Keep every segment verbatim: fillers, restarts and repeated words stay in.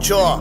Sure.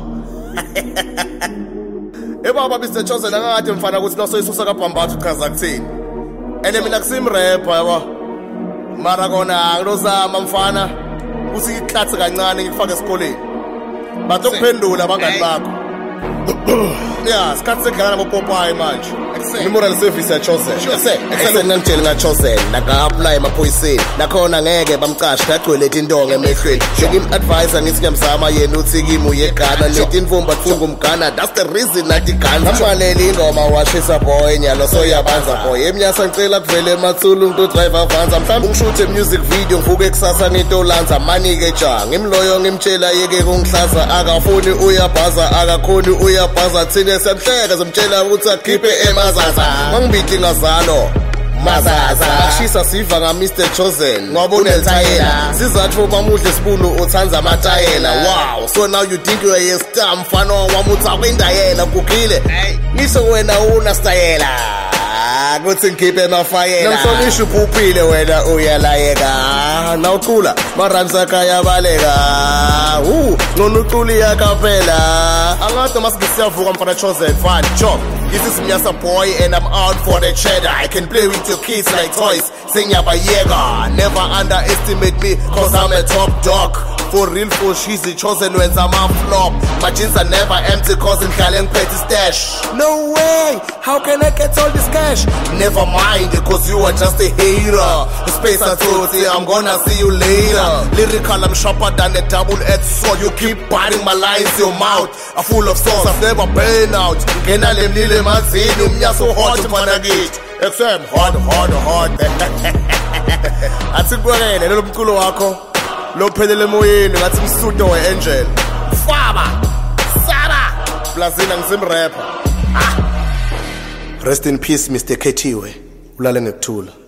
Ebaba Mister Chosen angade mfana ukuthi nasoyisusa kaBhambatha uchaza kuthini. Ene mina kusim rapper yabo. Mara kona ngizama mfana uthi iklathe kancane ngikufake esikoleni. Batho kuphendula abangani bakho. Yeah, sikhathi sekudlala noPopeye manje. Moral service ya Chosen. Ese, excellent ngitshela nga Chosen, naka apply emaphoyiseni. Nakhona ngeke bamcashi ngagcwele indonga emehlweni. Ngim advisor ngithi ngiyamzama yena uthi kimi uyegana lethi imvumba kufunga umgana. That's the reason nathi gana. Ambaleli ingoma washisa boy nyalo soyabanza boy. Emnyasa ngicela kuvele emathulu umuntu driver avanza. Mhlawumbe ngishuthe music video ngivuke kusasa ngitolanza mani ke ja. Ngimloyo ngimtshela yeke kungihlaza akafuni uyabhaza akakhoni uyabhaza thina semhleka zimtshela ukuthi akhiphe emazaza mangibithi ngazalo mazaza ashisa siva nga Mister Chosen ngoba unelthayela sizathu bamuhle sibulu uthanza amatayela. Wow, so now you think you are a star mfana wami uthi akwindayela kugile ngisho wena una stayela kuthi ngikhiphe emafayela namsonisho uphuphile wena uyalayeka nawucula marams akaya baleka uh ngona uculi yakapela angado masingisiyavuka mfana Chosen fan job. This is Mnyasa boy and I'm out for the cheddar. I can play with your kids like toys. Sing yaba yega. Never underestimate me cause I'm a top dog. For real for she's the Chosen when I'm a flop. My jeans are never empty cause in Kaleng petty stash. No way, how can I get all this cash? Never mind cause you are just a hater. Space I told you I'm gonna see you later. Lyrical I'm sharper than a double-edged sword. You keep biting my lines your mouth. I'm full of sauce I've never been out. Ngena lemlile mazini umnyaso hot mfana kithi. X M hot hot hot. Athi kwakene lo mculo wakho lo phelele emoyeni ngathi msudo weangel. Faba saba plazina ngisim rapper. Ah. Rest in peace Mister Khethiwe. Ulale ngekuthula.